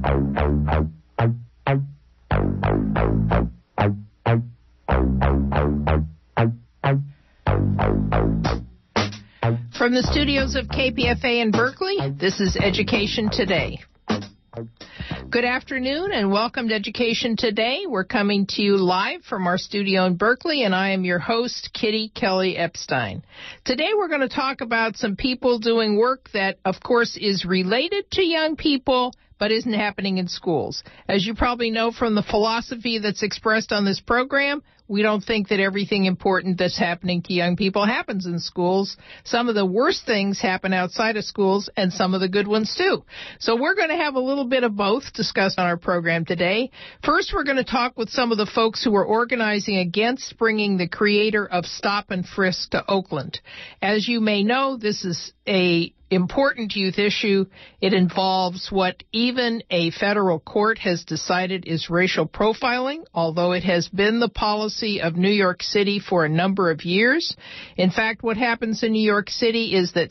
From the studios of KPFA in Berkeley, this is Education Today. Good afternoon and welcome to Education Today. We're coming to you live from our studio in Berkeley, and I am your host, Kitty Kelly Epstein. Today we're going to talk about some people doing work that, of course, is related to young people, but isn't happening in schools. As you probably know from the philosophy that's expressed on this program, we don't think that everything important that's happening to young people happens in schools. Some of the worst things happen outside of schools, and some of the good ones too. So we're going to have a little bit of both discussed on our program today. First, we're going to talk with some of the folks who are organizing against bringing the creator of Stop and Frisk to Oakland. As you may know, this is a important youth issue. It involves what even a federal court has decided is racial profiling, although it has been the policy of New York City for a number of years. In fact, what happens in New York City is that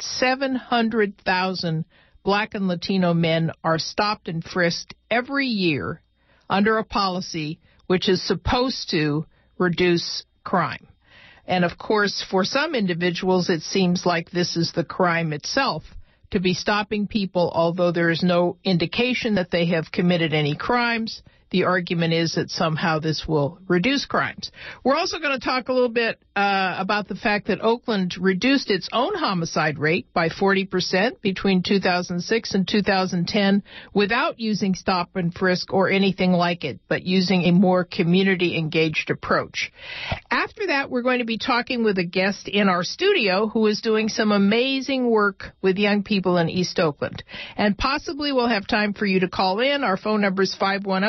700,000 Black and Latino men are stopped and frisked every year under a policy which is supposed to reduce crime. And, of course, for some individuals, it seems like this is the crime itself, to be stopping people, although there is no indication that they have committed any crimes. The argument is that somehow this will reduce crimes. We're also going to talk a little bit about the fact that Oakland reduced its own homicide rate by 40% between 2006 and 2010 without using stop and frisk or anything like it, but using a more community-engaged approach. After that, we're going to be talking with a guest in our studio who is doing some amazing work with young people in East Oakland. And possibly we'll have time for you to call in. Our phone number is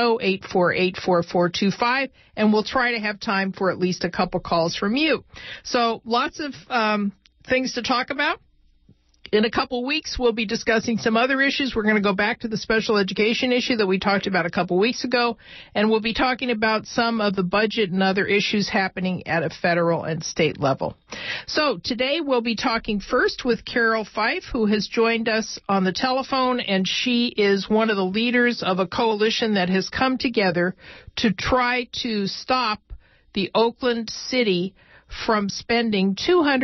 510-848-4425, and we'll try to have time for at least a couple calls from you. So lots of things to talk about. In a couple weeks, we'll be discussing some other issues. We're going to go back to the special education issue that we talked about a couple weeks ago, and we'll be talking about some of the budget and other issues happening at a federal and state level. So today we'll be talking first with Carol Fife, who has joined us on the telephone, and she is one of the leaders of a coalition that has come together to try to stop the Oakland City from spending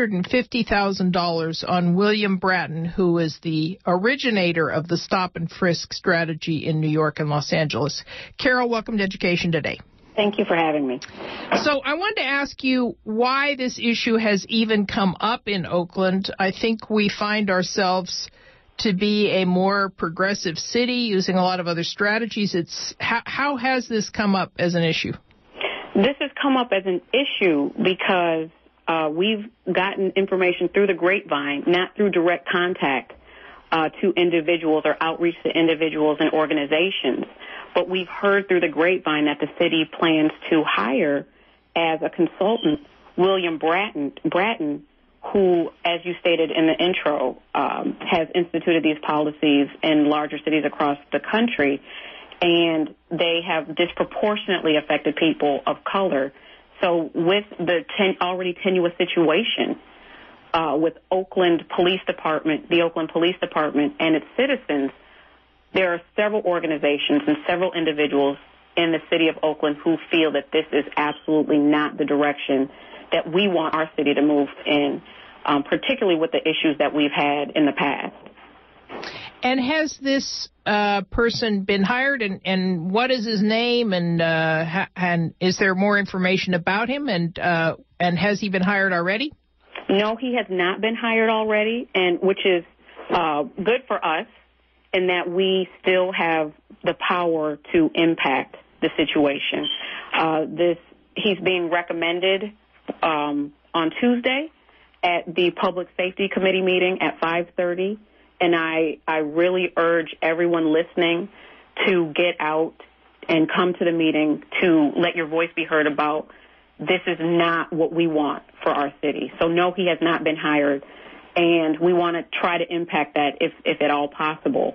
$250,000 on William Bratton, who is the originator of the stop and frisk strategy in New York and Los Angeles. Carol, welcome to Education Today. Thank you for having me. So I wanted to ask you why this issue has even come up in Oakland. I think we find ourselves to be a more progressive city using a lot of other strategies. How has this come up as an issue? This has come up as an issue because we've gotten information through the grapevine, not through direct contact to individuals or outreach to individuals and organizations. But we've heard through the grapevine that the city plans to hire as a consultant William Bratton, who, as you stated in the intro, has instituted these policies in larger cities across the country. And they have disproportionately affected people of color. So with the already tenuous situation with the Oakland Police Department and its citizens, there are several organizations and several individuals in the city of Oakland who feel that this is absolutely not the direction that we want our city to move in, particularly with the issues that we've had in the past. And has this person been hired, and what is his name, and is there more information about him, and has he been hired already? No, he has not been hired already, and which is good for us in that we still have the power to impact the situation. He's being recommended on Tuesday at the Public Safety Committee meeting at 5:30. And I really urge everyone listening to get out and come to the meeting to let your voice be heard about this is not what we want for our city. So, no, he has not been hired, and we want to try to impact that if at all possible.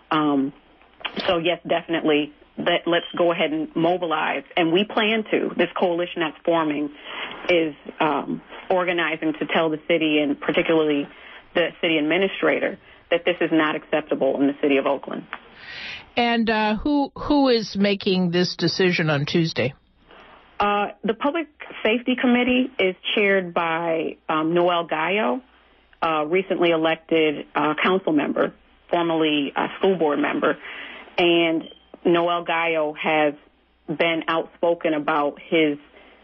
So, yes, definitely, let's go ahead and mobilize, and we plan to. This coalition that's forming is organizing to tell the city, and particularly the city administrator, that this is not acceptable in the city of Oakland. And who is making this decision on Tuesday? The Public Safety Committee is chaired by Noel Gallo, recently elected council member, formerly a school board member. And Noel Gallo has been outspoken about his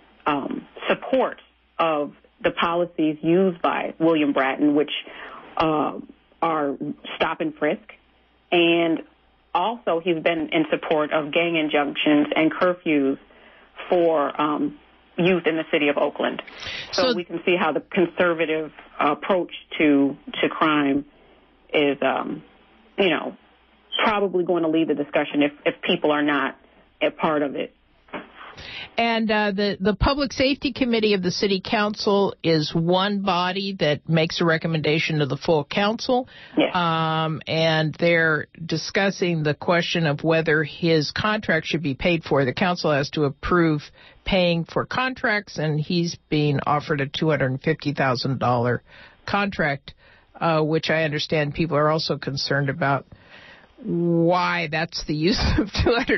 support of the policies used by William Bratton, which are stop and frisk. And also he's been in support of gang injunctions and curfews for youth in the city of Oakland. So we can see how the conservative approach to crime is, probably going to lead the discussion if people are not a part of it. And the Public Safety Committee of the City Council is one body that makes a recommendation to the full council. Yes. And they're discussing the question of whether his contract should be paid for. The council has to approve paying for contracts, and he's being offered a $250,000 contract, which I understand people are also concerned about. Why that's the use of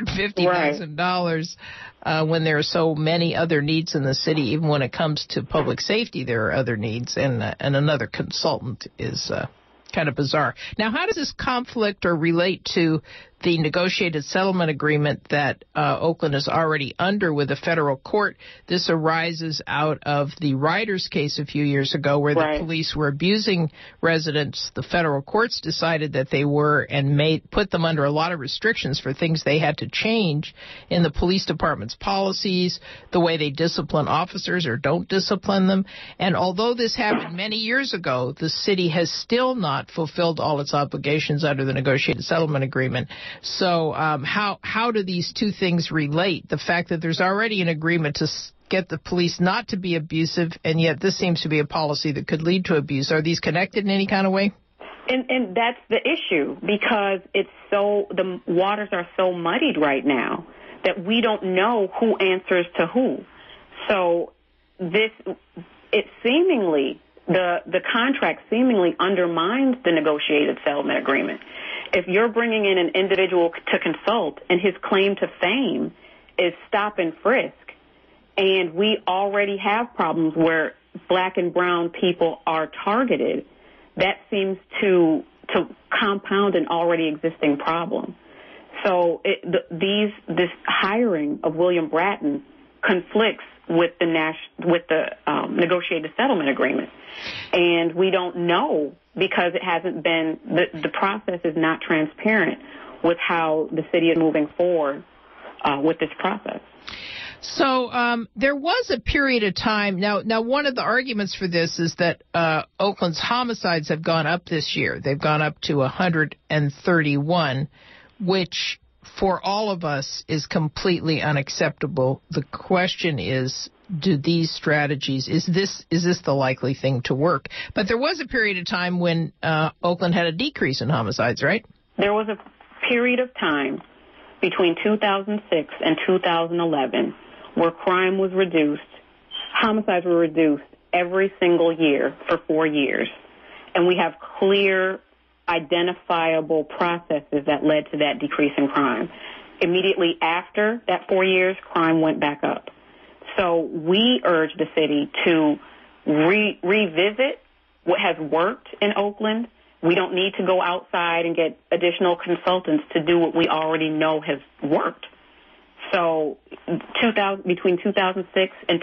$250,000 when there are so many other needs in the city. Even when it comes to public safety, there are other needs, and another consultant is kind of bizarre. Now, how does this conflict or relate to the negotiated settlement agreement that Oakland is already under with the federal court? This arises out of the Riders case a few years ago where the police were abusing residents. The federal courts decided that they were and put them under a lot of restrictions for things they had to change in the police department's policies, the way they discipline officers or don't discipline them. And although this happened many years ago, the city has still not fulfilled all its obligations under the negotiated settlement agreement. So how do these two things relate? The fact that there's already an agreement to get the police not to be abusive, and yet this seems to be a policy that could lead to abuse. Are these connected in any kind of way? And that's the issue, because the waters are so muddied right now that we don't know who answers to who. So the contract seemingly undermines the negotiated settlement agreement. If you're bringing in an individual to consult and his claim to fame is stop and frisk, and we already have problems where black and brown people are targeted, that seems to compound an already existing problem. So this hiring of William Bratton conflicts with the negotiated settlement agreement. And we don't know, because it hasn't been, the process is not transparent with how the city is moving forward with this process. So there was a period of time. Now, one of the arguments for this is that Oakland's homicides have gone up this year. They've gone up to 131, which for all of us is completely unacceptable. The question is, do these strategies, is this the likely thing to work? But there was a period of time when Oakland had a decrease in homicides, right? There was a period of time between 2006 and 2011 where crime was reduced, homicides were reduced every single year for 4 years. And we have clear, identifiable processes that led to that decrease in crime. Immediately after that 4 years, crime went back up. So we urge the city to revisit what has worked in Oakland. We don't need to go outside and get additional consultants to do what we already know has worked. So between 2006 and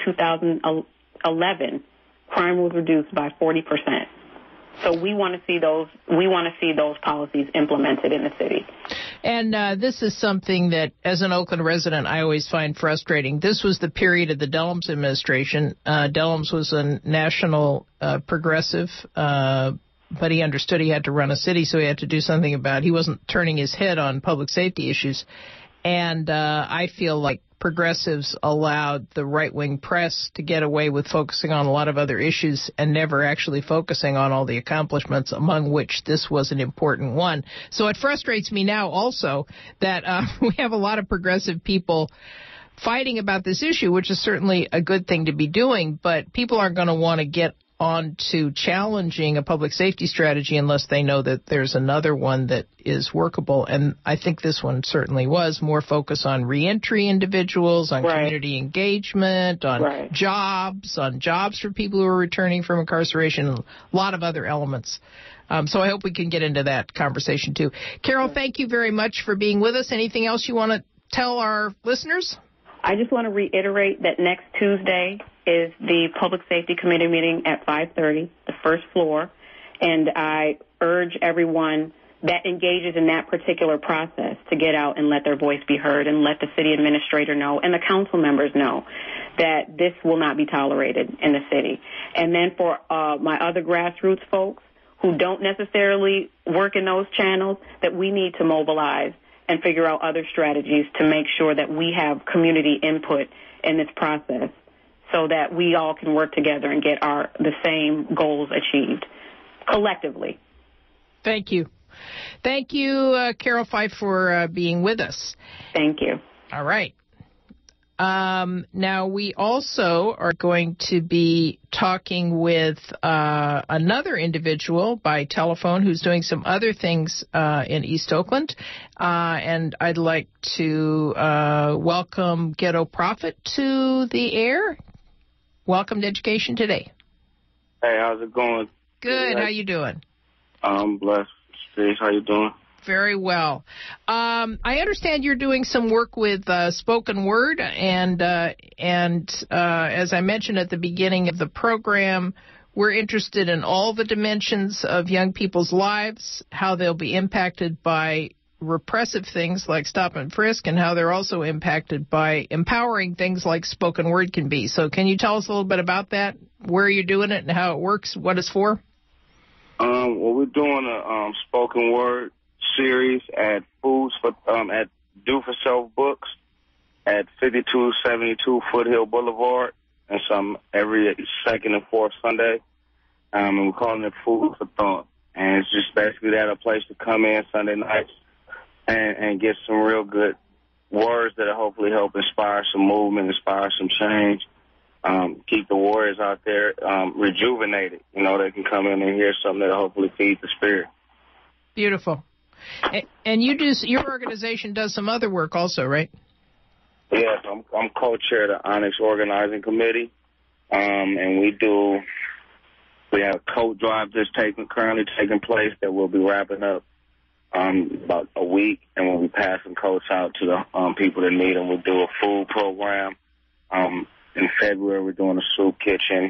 2011, crime was reduced by 40%. So we want to see those policies implemented in the city. And this is something that, as an Oakland resident, I always find frustrating. This was the period of the Dellums administration. Dellums was a national progressive, but he understood he had to run a city, so he had to do something about it. He wasn't turning his head on public safety issues. And I feel like progressives allowed the right-wing press to get away with focusing on a lot of other issues and never actually focusing on all the accomplishments, among which this was an important one. So it frustrates me now also that we have a lot of progressive people fighting about this issue, which is certainly a good thing to be doing, but people aren't going to want to get on to challenging a public safety strategy unless they know that there's another one that is workable. And I think this one certainly was more focus on reentry individuals, on community engagement, on jobs for people who are returning from incarceration, and a lot of other elements. So I hope we can get into that conversation too. Carol, thank you very much for being with us. Anything else you want to tell our listeners? I just want to reiterate that next Tuesday is the Public Safety Committee meeting at 5:30, the first floor, and I urge everyone that engages in that particular process to get out and let their voice be heard and let the city administrator know and the council members know that this will not be tolerated in the city. And then for my other grassroots folks who don't necessarily work in those channels, that we need to mobilize and figure out other strategies to make sure that we have community input in this process so that we all can work together and get the same goals achieved collectively. Thank you. Thank you, Carol Fife, for being with us. Thank you. All right. Now, we also are going to be talking with another individual by telephone who's doing some other things in East Oakland. And I'd like to welcome Ghetto Prophet to the air. Welcome to Education Today. Hey, how's it going? Good. How you doing? I'm blessed. Steve, how you doing? Very well. I understand you're doing some work with spoken word, and as I mentioned at the beginning of the program, we're interested in all the dimensions of young people's lives, how they'll be impacted by repressive things like stop and frisk, and how they're also impacted by empowering things like spoken word can be. So can you tell us a little bit about that, where you're doing it and how it works, what it's for? Well, we're doing a spoken word series at at Do For Self Books at 5272 Foothill Boulevard, and some every second and fourth Sunday. And we're calling it Food for Thought. And it's just basically that, a place to come in Sunday nights and get some real good words that will hopefully help inspire some movement, inspire some change. Keep the warriors out there rejuvenated. You know, they can come in and hear something that will hopefully feed the spirit. Beautiful. And your organization does some other work also, right? Yes, I'm co-chair of the Onyx Organizing Committee, and we have a coat drive that's currently taking place that we'll be wrapping up about a week, and we'll be passing coats out to the people that need them. We'll do a food program. In February, we're doing a soup kitchen.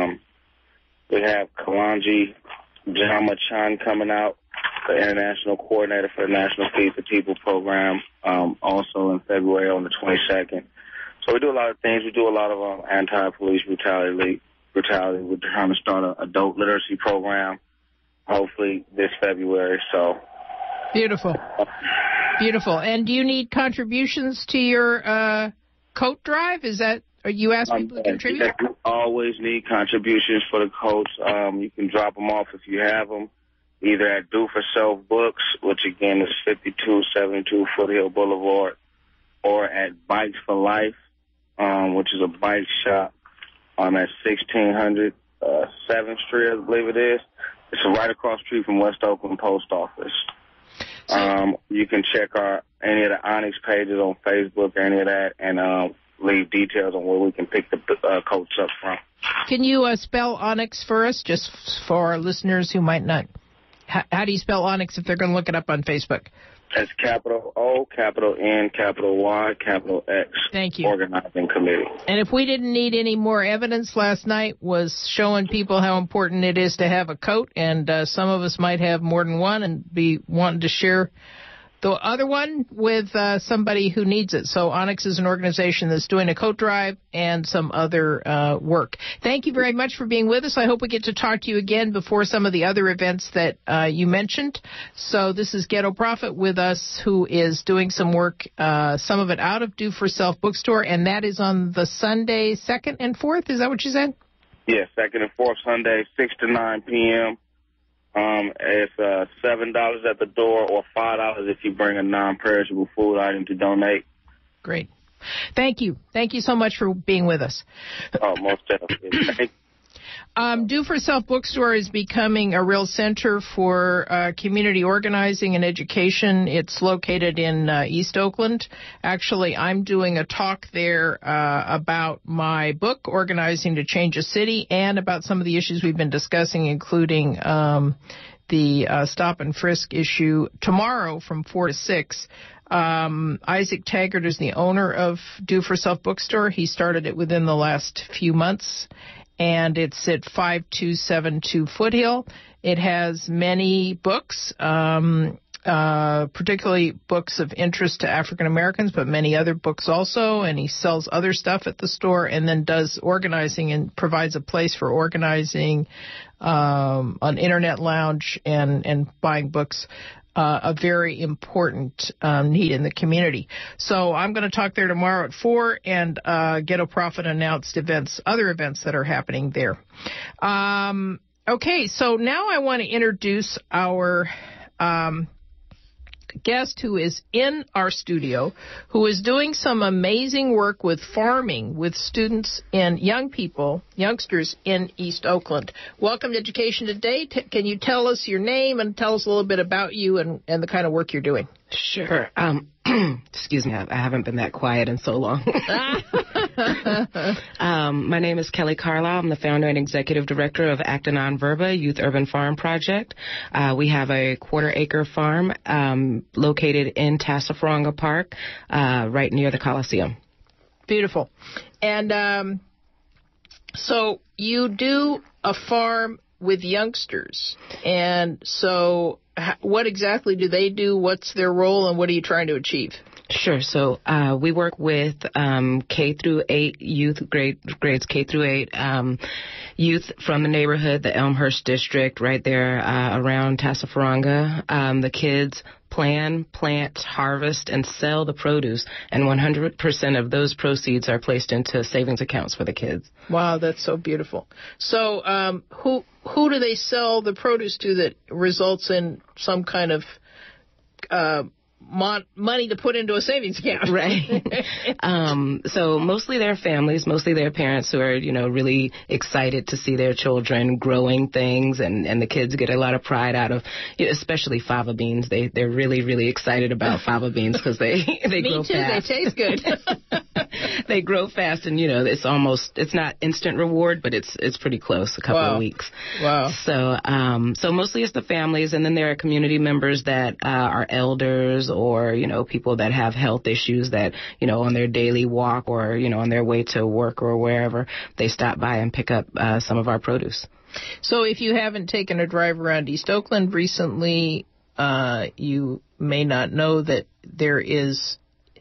We have Kalanji Jamachan coming out, the international coordinator for the National Feed the People program, also in February on the 22nd. So we do a lot of things. We do a lot of anti-police brutality. We're trying to start an adult literacy program, hopefully this February. So beautiful. And do you need contributions to your coat drive? Are you asking people to contribute? Yeah, we always need contributions for the coats. You can drop them off if you have them, either at Do For Self Books, which again is 5272 Foothill Boulevard, or at Bikes for Life, which is a bike shop at 1600 7th Street, I believe it is. It's right across the street from West Oakland Post Office. You can check any of the Onyx pages on Facebook or any of that, and leave details on where we can pick the coats up from. Can you spell Onyx for us, just for our listeners who might not? How do you spell Onyx if they're going to look it up on Facebook? It's capital O, capital N, capital Y, capital X. Thank you. Organizing Committee. And if we didn't need any more evidence, last night was showing people how important it is to have a coat, and some of us might have more than one and be wanting to share the other one with somebody who needs it. So Onyx is an organization that's doing a coat drive and some other work. Thank you very much for being with us. I hope we get to talk to you again before some of the other events that you mentioned. So this is Ghetto Prophet with us, who is doing some work, some of it out of Do For Self Bookstore, and that is on the Sunday 2nd and 4th. Is that what you said? Yes, 2nd and 4th Sunday, 6 to 9 p.m. It's $7 at the door, or $5 if you bring a non-perishable food item to donate. Great. Thank you. Thank you so much for being with us. Oh, most definitely. Do for Self Bookstore is becoming a real center for community organizing and education. It's located in East Oakland. Actually, I'm doing a talk there about my book, Organizing to Change a City, and about some of the issues we've been discussing, including the stop and frisk issue tomorrow from 4 to 6. Isaac Taggart is the owner of Do for Self Bookstore. He started it within the last few months, and it's at 5272 Foothill. It has many books, particularly books of interest to African Americans, but many other books also, and he sells other stuff at the store and then does organizing and provides a place for organizing, an internet lounge and buying books. A very important need in the community. So I'm going to talk there tomorrow at 4 and Ghetto Prophet announced other events that are happening there. Okay, so now I want to introduce our guest who is in our studio, who is doing some amazing work with farming with students and youngsters in East Oakland. Welcome to Education Today. Can you tell us your name and tell us a little bit about you and the kind of work you're doing? Sure. Excuse me, I haven't been that quiet in so long. My name is Kelly Carlisle. I'm the founder and executive director of Acting on Verba Youth Urban Farm Project. We have a quarter-acre farm located in Tassafaronga Park, right near the Coliseum. Beautiful. And so you do a farm with youngsters, and so what exactly do they do? What's their role, and what are you trying to achieve? Sure. So we work with K through 8 youth, grades K through 8 youth from the neighborhood, the Elmhurst district, right there around Tassafaronga. The kids plant, harvest, and sell the produce, and 100% of those proceeds are placed into savings accounts for the kids. Wow, that's so beautiful. So who do they sell the produce to that results in some kind of money to put into a savings account? Right. So mostly their families, mostly their parents who are, really excited to see their children growing things, and the kids get a lot of pride out of, especially fava beans. They're really, really excited about fava beans because they grow fast. They taste good. They grow fast, and it's not instant reward, but it's pretty close, a couple of weeks. Wow. So mostly it's the families, and then there are community members that are elders or, people that have health issues that, on their daily walk or, on their way to work or wherever, they stop by and pick up some of our produce. So if you haven't taken a drive around East Oakland recently, you may not know that there is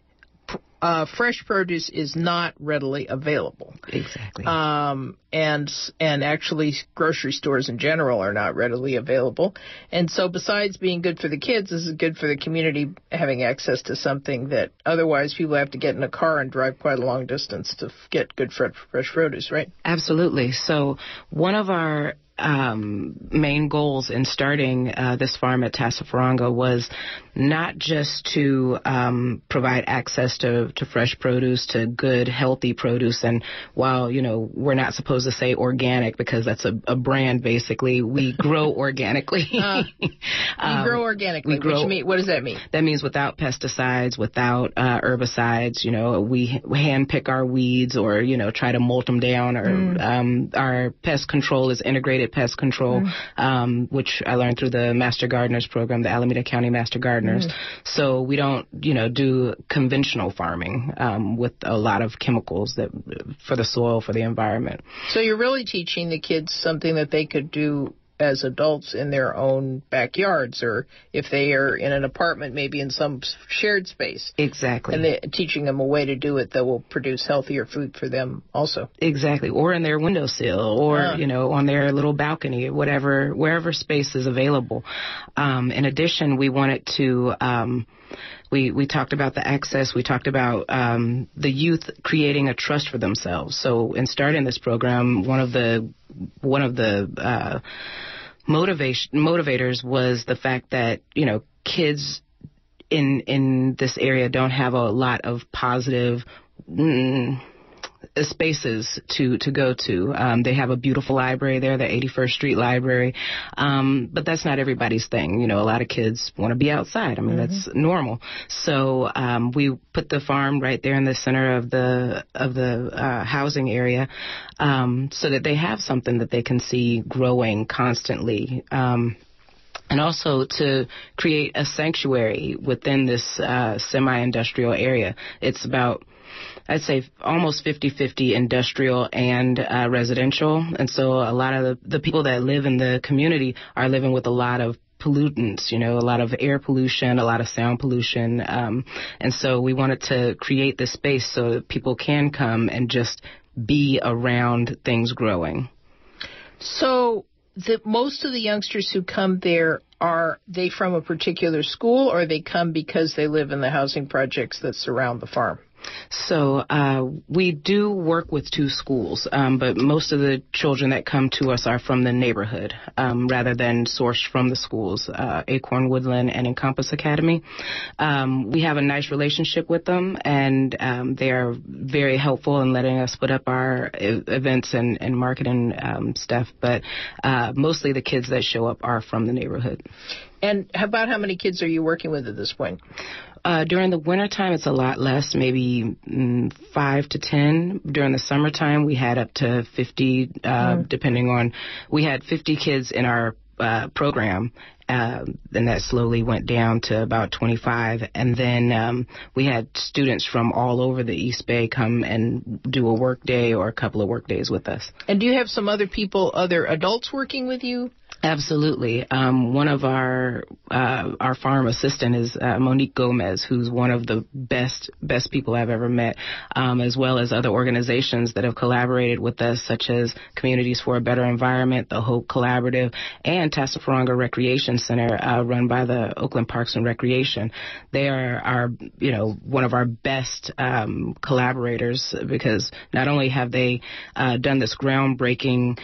fresh produce is not readily available. Exactly. And actually grocery stores in general are not readily available. And so besides being good for the kids, this is good for the community having access to something that otherwise people have to get in a car and drive quite a long distance to get good fresh produce, right? Absolutely. So one of our main goals in starting this farm at Tassafaronga was not just to provide access to fresh produce, to good, healthy produce. And while, we're not supposed to say organic because that's a brand, basically, we grow organically. You grow organically. What does that mean? That means without pesticides, without herbicides. We hand pick our weeds or, try to molt them down. Or our pest control is integrated pest control, which I learned through the Master Gardeners program, the Alameda County Master Gardeners. So we don't, do conventional farming with a lot of chemicals for the soil, for the environment. So you're really teaching the kids something that they could do as adults in their own backyards, or if they are in an apartment, maybe in some shared space. Exactly. And they're teaching them a way to do it that will produce healthier food for them also. Exactly. Or in their windowsill, or, on their little balcony, wherever space is available. In addition, we wanted to... We talked about the access. We talked about the youth creating a trust for themselves. So in starting this program, one of the motivators was the fact that, kids in this area don't have a lot of positive spaces to go to. They have a beautiful library there, the 81st Street Library, but that's not everybody's thing. You know, a lot of kids want to be outside. I mean, that's normal. So we put the farm right there in the center of the housing area, so that they have something that they can see growing constantly. And also to create a sanctuary within this semi-industrial area. It's about, I'd say, almost 50-50 industrial and residential. And so a lot of the people that live in the community are living with a lot of pollutants, you know, a lot of air pollution, a lot of sound pollution. And so we wanted to create this space so that people can come and just be around things growing. So most of the youngsters who come there, are they from a particular school, or they come because they live in the housing projects that surround the farm? So we do work with 2 schools, but most of the children that come to us are from the neighborhood rather than sourced from the schools, Acorn, Woodland, and Encompass Academy. We have a nice relationship with them, and they are very helpful in letting us put up our events and marketing stuff, but mostly the kids that show up are from the neighborhood. And about how many kids are you working with at this point? During the wintertime, it's a lot less, maybe 5 to 10. During the summertime, we had up to 50, depending on, we had 50 kids in our program, and that slowly went down to about 25. And then we had students from all over the East Bay come and do a work day or a couple of work days with us. And do you have some other people, other adults working with you? Absolutely. One of our farm assistant is Monique Gomez, who's one of the best people I've ever met, as well as other organizations that have collaborated with us, such as Communities for a Better Environment, the Hope Collaborative, and Tassafaronga Recreation Center, run by the Oakland Parks and Recreation. They are one of our best collaborators, because not only have they done this groundbreaking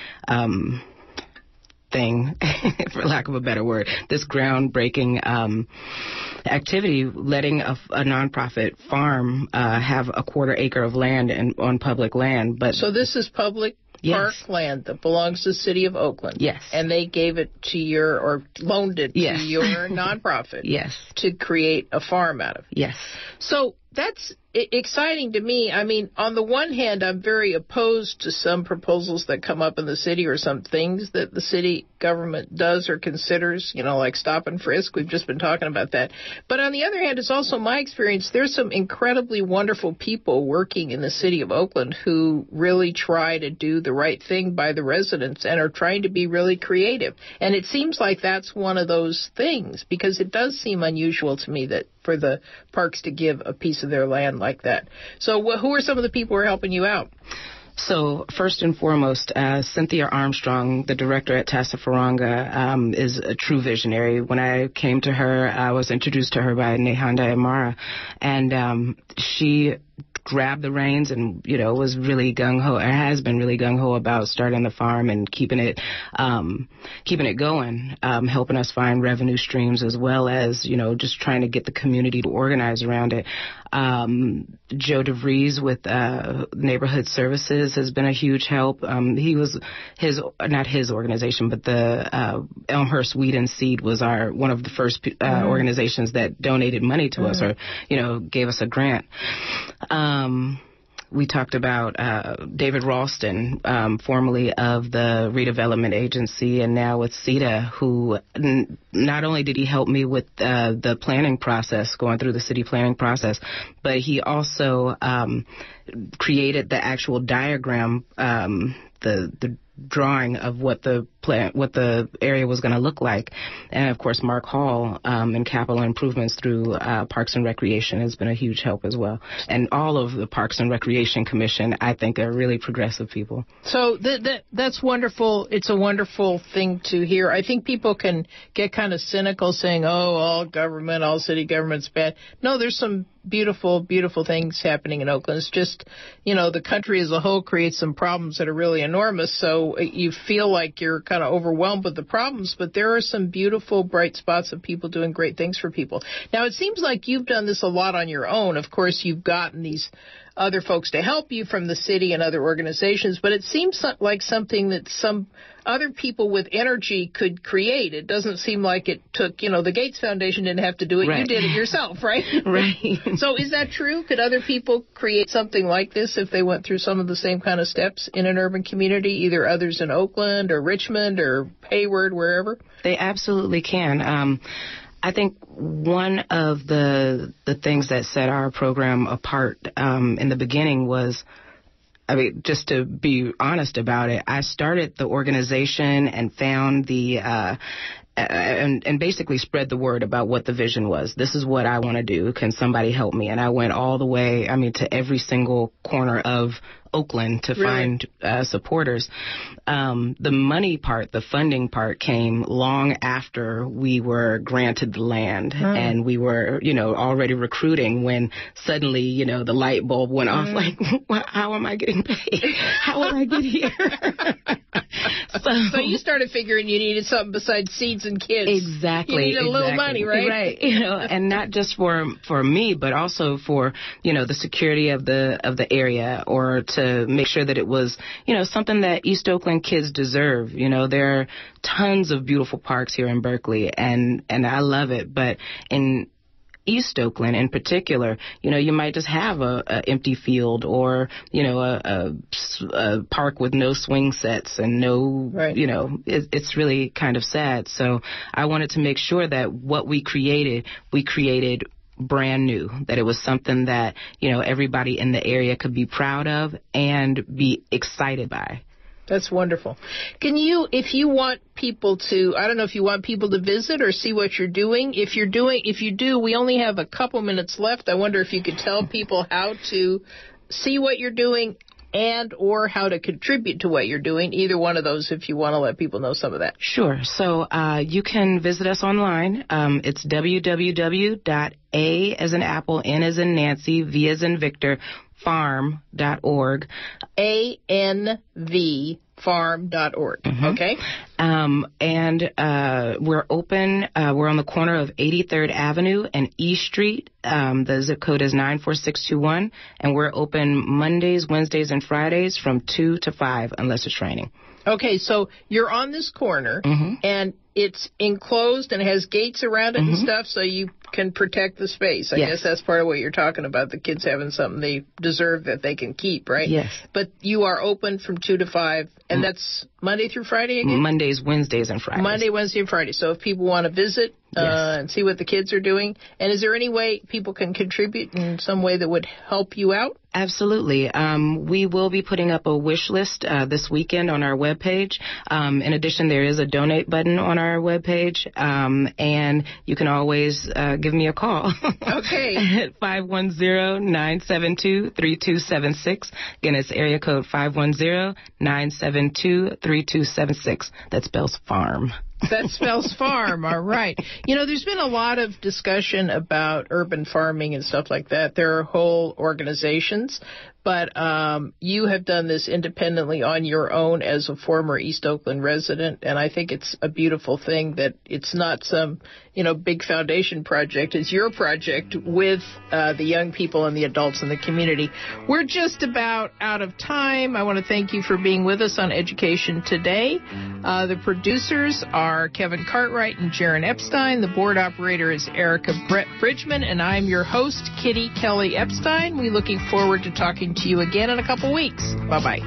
thing, for lack of a better word, this groundbreaking activity, letting a nonprofit farm have a 1/4 acre of land on public land. But so this is public park land that belongs to the city of Oakland. Yes. And they gave it to or loaned it to your nonprofit. Yes. To create a farm out of. Yes. So that's exciting to me. I mean, on the one hand, I'm very opposed to some proposals that come up in the city, or some things that the city government does or considers, like stop and frisk. We've just been talking about that. But on the other hand, it's also my experience, there's some incredibly wonderful people working in the city of Oakland who really try to do the right thing by the residents and are trying to be really creative. And it seems like that's one of those things, because it does seem unusual to me that for the parks to give a piece of their land like that. So who are some of the people who are helping you out? So first and foremost, Cynthia Armstrong, the director at Tassafaronga, is a true visionary. When I came to her, I was introduced to her by Nehanda Amara, and she grabbed the reins and, was really gung-ho, or has been really gung-ho about starting the farm and keeping it going, helping us find revenue streams, as well as, just trying to get the community to organize around it. Joe DeVries with Neighborhood Services has been a huge help. He was not his organization, but the Elmhurst Weed and Seed was one of the first organizations that donated money to us, or gave us a grant. We talked about David Ralston, formerly of the Redevelopment Agency, and now with CETA, who not only did he help me with the planning process, going through the city planning process, but he also created the actual diagram, the drawing of what the area was going to look like. And of course, Mark Hall in capital improvements through Parks and Recreation has been a huge help as well. And all of the Parks and Recreation Commission, I think, are really progressive people. So that's wonderful. It's a wonderful thing to hear. I think people can get kind of cynical saying, all city government's bad. No, there's some beautiful, beautiful things happening in Oakland. It's just, the country as a whole creates some problems that are really enormous. So you feel like you're kind of overwhelmed with the problems, but there are some beautiful, bright spots of people doing great things for people. Now, it seems like you've done this a lot on your own. Of course, you've gotten these other folks to help you from the city and other organizations, but it seems like something that some other people with energy could create. It doesn't seem like it took, the Gates Foundation didn't have to do it. Right. You did it yourself, right? Right. So is that true? Could other people create something like this if they went through some of the same kind of steps in an urban community, either others in Oakland or Richmond or Hayward, wherever? They absolutely can. I think one of the things that set our program apart in the beginning was, just to be honest about it, I started the organization and found and basically spread the word about what the vision was. This is what I want to do. Can somebody help me? And I went all the way, to every single corner of Oakland to find supporters. The money part, the funding part came long after we were granted the land and we were, already recruiting when suddenly, the light bulb went off like, how am I getting paid? How will I get here? So you started figuring you needed something besides seeds and kids. Exactly. You needed a little money, right? Right. And not just for me, but also for, the security of the area, or to make sure that it was, something that East Oakland kids deserve. There are tons of beautiful parks here in Berkeley, and I love it. But in East Oakland in particular, you might just have a empty field, or, a park with no swing sets and no, it's really kind of sad. So I wanted to make sure that what we created brand new, that it was something that, everybody in the area could be proud of and be excited by. That's wonderful. Can you, if you want people to, I don't know if you want people to visit or see what you're doing. If you do, we only have a couple minutes left. I wonder if you could tell people how to see what you're doing and or how to contribute to what you're doing, either one of those, if you want to let people know some of that. Sure. So you can visit us online. It's www.A as in Apple, N as in Nancy, V as in Victor, farm.org. ANV farm.org. Mm-hmm. Okay. And we're open. We're on the corner of 83rd Avenue and E Street. The zip code is 94621, and we're open Mondays, Wednesdays, and Fridays from 2 to 5 unless it's raining. Okay, so you're on this corner, and it's enclosed and has gates around it and stuff, so you can protect the space. I guess that's part of what you're talking about, the kids having something they deserve that they can keep, right? Yes. But you are open from 2 to 5, and that's Monday through Friday again? Mondays, Wednesdays, and Fridays. Monday, Wednesday, and Friday. So if people want to visit and see what the kids are doing, and is there any way people can contribute in some way that would help you out? Absolutely. We will be putting up a wish list this weekend on our webpage. In addition, there is a donate button on our webpage, and you can always give me a call. Okay. At 510-972-3276. Again, it's area code 510-972-3276. That spells farm. That spells farm, all right. There's been a lot of discussion about urban farming and stuff like that. There are whole organizations, but you have done this independently on your own as a former East Oakland resident, and I think it's a beautiful thing that it's not some, big foundation project. It's your project with the young people and the adults in the community. We're just about out of time. I want to thank you for being with us on Education Today. The producers are Kevin Cartwright and Jaron Epstein. The board operator is Erica Bridgman, and I'm your host, Kitty Kelly Epstein. We're looking forward to talking to you again in a couple weeks. Bye-bye.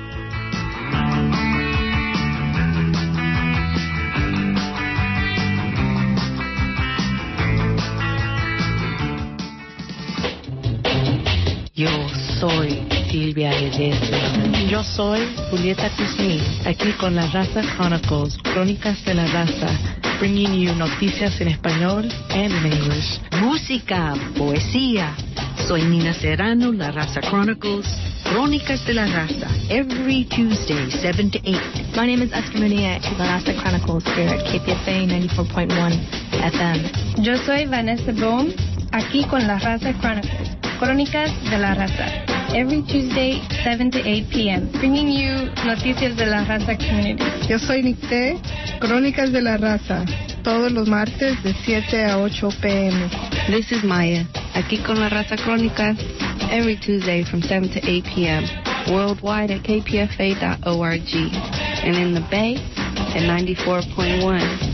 Yo soy Silvia Ledesma. Yo soy Julieta Kuzmi, aquí con La Raza Chronicles, Crónicas de la Raza, bringing you noticias en español and in English. Música, poesía. Soy Nina Serrano, La Raza Chronicles, Crónicas de la Raza, every Tuesday, 7 to 8. My name is Esther Muniet, La Raza Chronicles here at KPFA 94.1 FM. Yo soy Vanessa Bohm, aquí con La Raza Chronicles, Crónicas de la Raza. Every Tuesday, 7 to 8 p.m., bringing you Noticias de la Raza community. Yo soy Nicté, Crónicas de la Raza, todos los martes de 7 a 8 p.m. This is Maya, aquí con la Raza Crónicas, every Tuesday from 7 to 8 p.m., worldwide at kpfa.org, and in the Bay at 94.1